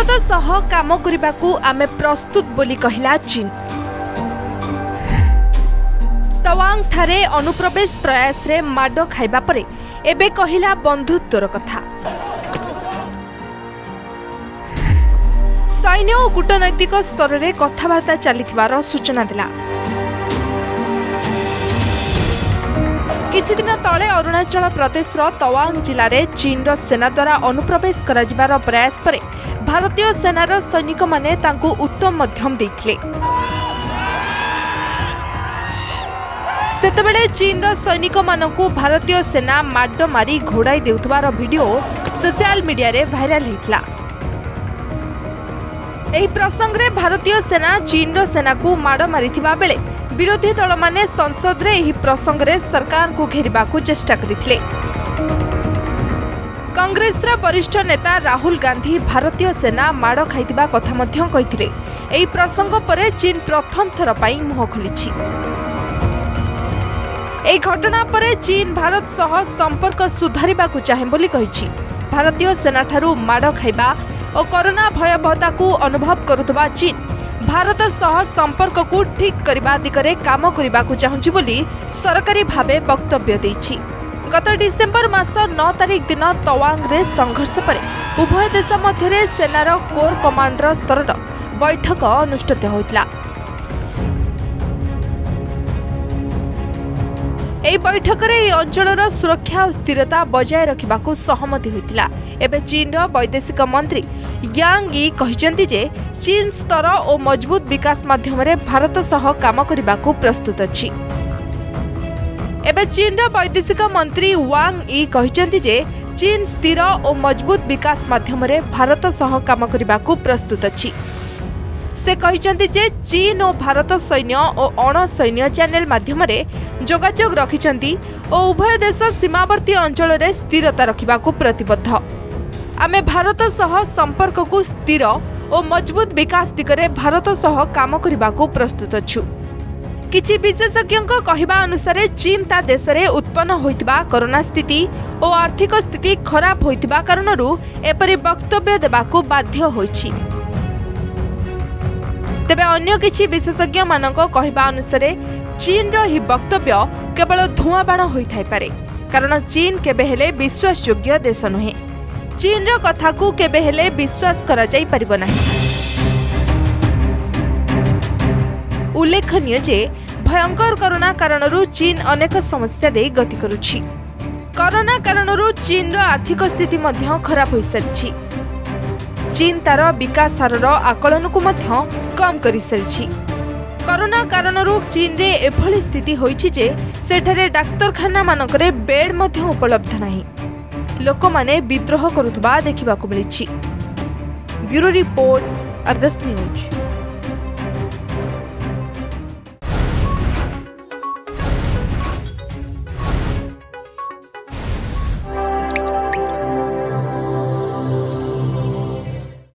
भारत सह काम करने आमे प्रस्तुत बोली कहला चीन। तवांग ठारे अनुप्रवेश प्रयास रे माड खाइबा परे एबे कहला बंधुत्वर कथा। सैन्य और कूटनैतिक स्तर में कथबार्ता चलिथिबार सूचना दिला। किछि दिन तले अरुणाचल प्रदेश तवांग जिले में चीन सेना द्वारा अनुप्रवेश कराजिबार प्रयास परे भारतीय सेनार सैनिक माने तांकु उत्तम मध्यम देथिले। सेतबेले चीन सैनिक मानकु भारतीय सेना माड मारी घोड़ाई देउथबार वीडियो सोशल मीडिया रे वायरल हेतला। एही प्रसंग रे भारतीय सेना चीन सेना को माड़ मारिथिबा बेले विरोधी दल माने संसद रे एही प्रसंग रे सरकार को घेरिबा को चेष्टा करिथिले। कांग्रेस रा वरिष्ठ नेता राहुल गांधी भारतीय सेना माड़ खाइथिबा कथा मध्य कहिथिले। एही प्रसंग परे चीन प्रथम थर पई मुह खोलिछि। एही घटना परे चीन भारत सह संपर्क सुधारिबा को चाहे बोली कहिछि। भारतीय सेना ठारू माड़ खाइबा और कोरोना भयावहता को अनुभव करुवा चीन भारत सह संपर्क को ठीक करने दिगरे काम करने को चाहूँगी बोली सरकारी भावे वक्तव्य देछि। गत डिसेम्बर मास 9 तारिख दिन तवांग रे संघर्ष पर उभय देश मध्य सेनार कोर कमांडर स्तर बैठक अनुष्ठित होता। एही बैठक रे अंचलर सुरक्षा और स्थिरता बजाय रखा सहमति होता। एबे चीन वैदेशिक मंत्री यांग यी कहिसेंती जे चीन स्तर और मजबूत विकास माध्यम रे भारत सह काम करने को प्रस्तुत अछि। एबे चीन वैदेशिक मंत्री वांग यी कहिसेंती जे चीन स्थिर और मजबूत विकास माध्यम रे भारत सह काम करने को प्रस्तुत अछि। से कहिसेंती जे चीन और भारत सैन्य और अण सैन्य चैनल माध्यम रे जोगाजोग रखिछंती और उभय देश सीमावर्ती अंचल रे स्थिरता रखिबा को प्रतिबद्ध। आमे भारत सह संपर्क को स्थिर और मजबूत विकास दिगरे भारत सह काम करने को प्रस्तुत अछु। किछि विशेषज्ञों कहवा अनुसार चीन ता देश रे उत्पन्न होइतबा कोरोना स्थिति और आर्थिक स्थिति खराब होइतबा कारणरू एपरि वक्तव्य देबाकू बाध्य होइछि। तेबे अन्य किछि विशेषज्ञ मानक कहवा अनुसार चीन रो ही वक्तव्य केवल धुआं बाण होई थाई पारे, कारण चीन केबे हेले विश्वासयोग्य देश नहे। चीन रो कथा को केबे हेले विश्वास करा जाई परिबो नाही। उल्लेखनीय जे भयंकर कोरोना कारणरू चीन अनेक समस्या दे गति करुछि। कोरोना कारणरू चीन रो आर्थिक स्थिति मध्य खराब होई सारिछि। चीन तार विकास हारर आकलन को मध्य कम करि सारिछि। कोरोना कारणरू चीन रे एभली स्थिति होइछि जे सेठारे डाक्तरखाना मानकरे बेड मध्य उपलब्ध नाही। लोक माने विद्रोह करुथबा देखिबा को मिलिछि। Bureau report, Argus news.